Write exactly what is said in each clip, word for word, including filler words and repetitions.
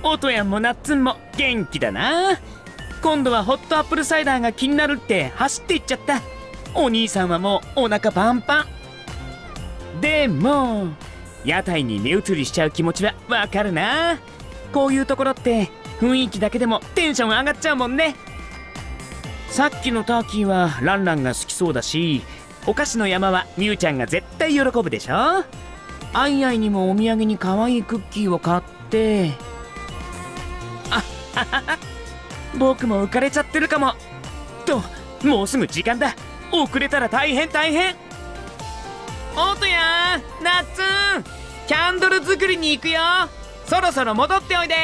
オトヤンもナッツンも元気だな。今度はホットアップルサイダーが気になるって走っていっちゃった。お兄さんはもうお腹パンパン。でも屋台に目移りしちゃう気持ちはわかるな。こういうところって雰囲気だけでもテンション上がっちゃうもんね。さっきのターキーはランランが好きそうだし、お菓子の山はミュウちゃんが絶対喜ぶでしょ。アイアイにもお土産に可愛いクッキーを買って、あははは、僕も浮かれちゃってるかも。と、もうすぐ時間だ。遅れたら大変大変。オトヤン、ナッツン、キャンドル作りに行くよ。そろそろ戻っておいで。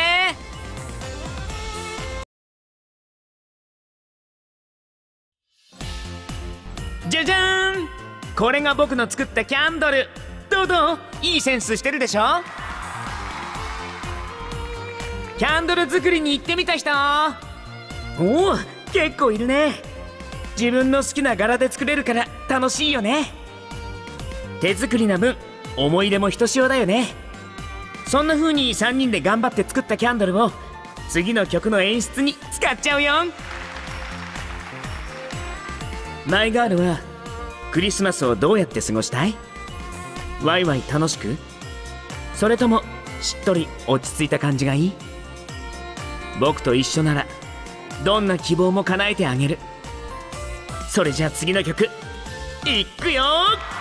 じゃじゃーん、これが僕の作ったキャンドル。どうどう、いいセンスしてるでしょ。キャンドル作りに行ってみた人。おお、結構いるね。自分の好きな柄で作れるから楽しいよね。手作りな分思い入れもひとしおだよね。そんな風にさんにんで頑張って作ったキャンドルを次の曲の演出に使っちゃうよ。マイガールはクリスマスをどうやって過ごしたい？ワイワイ楽しく？それともしっとり落ち着いた感じがいい？僕と一緒ならどんな希望も叶えてあげる。それじゃあ次の曲いっくよー。